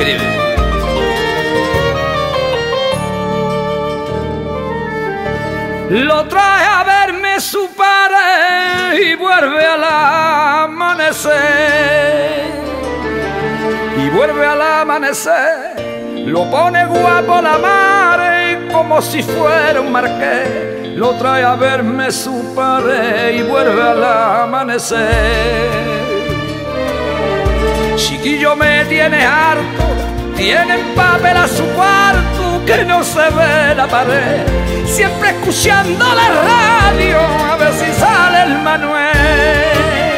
escribe. Lo trae a verme su padre y vuelve al amanecer. Y vuelve al amanecer. Lo pone guapo la madre como si fuera un marqués. Lo trae a verme su padre y vuelve al amanecer. Chiquillo me tiene harto, tiene en papel a su cuarto que no se ve la pared. Siempre escuchando la radio a ver si sale el Manuel.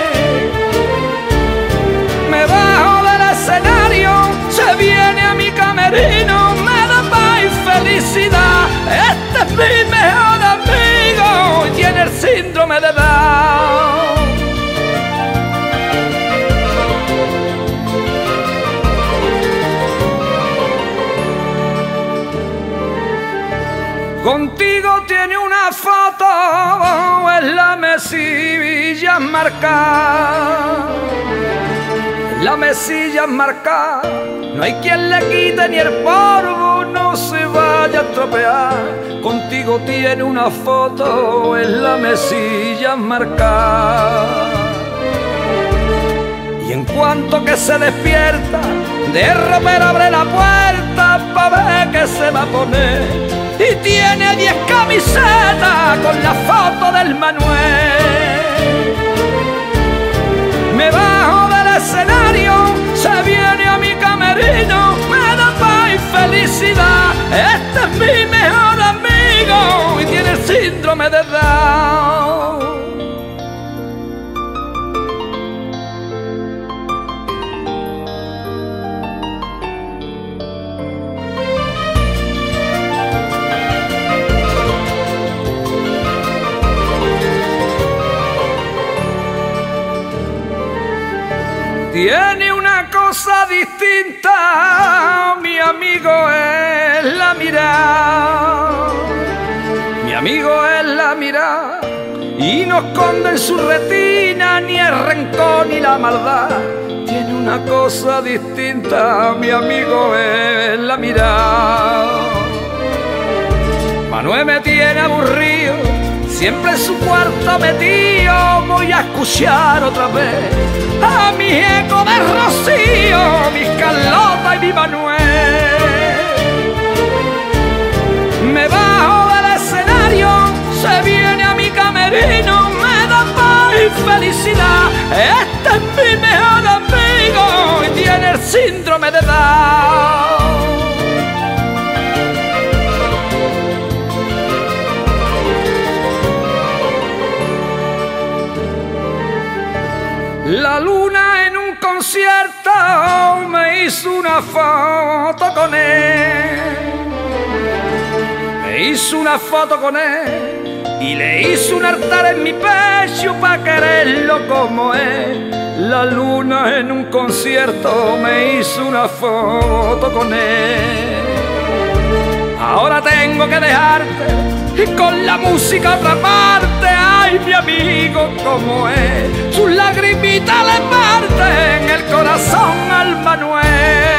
Me bajo del escenario, se viene a mi camerino, me da paz y felicidad. Este es mi mejor amigo y tiene el síndrome de Down. Contigo tiene una foto en la mesilla marcada. La mesilla marcada, no hay quien le quite ni el polvo, no se vaya a estropear. Contigo tiene una foto en la mesilla marcada. Y en cuanto que se despierta, de ropero abre la puerta pa' ver que se va a poner. Y tiene 10 camisetas con la foto del Manuel. Me bajo del escenario, se viene a mi camerino, me da paz y felicidad. Este es mi mejor amigo y tiene el síndrome de Down. Tiene una cosa distinta, mi amigo es la mirada. Mi amigo es la mirada y no esconde en su retina ni el rencor ni la maldad. Tiene una cosa distinta, mi amigo es la mirada. Manuel me tiene aburrido, siempre en su cuarto metido. Voy a escuchar otra vez a mi eco de Rocío, mis Carlota y mi Manuel. Me bajo del escenario, se viene a mi camerino, me da paz y felicidad. Este es mi mejor amigo y tiene el síndrome de Down. La luna en un concierto me hizo una foto con él. Me hizo una foto con él y le hizo un altar en mi pecho para quererlo como él. La luna en un concierto me hizo una foto con él. Ahora tengo que dejarte y con la música otra parte. Ay, mi amigo, como es, sus lagrimitas le parten el corazón al Manuel.